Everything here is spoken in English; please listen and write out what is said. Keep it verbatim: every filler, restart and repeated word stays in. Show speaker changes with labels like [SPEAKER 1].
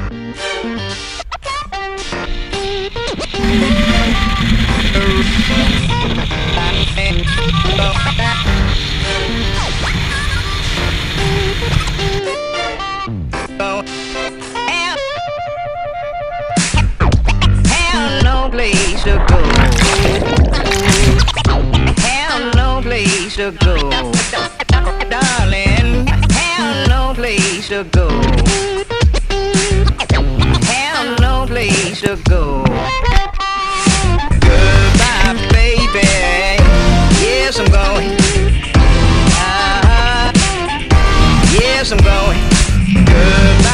[SPEAKER 1] Have no place to go. Have no place to go, darling. Have no place to go. Have no place to go. Goodbye, baby. Yes, I'm going. Uh-huh. Yes, I'm going. Goodbye.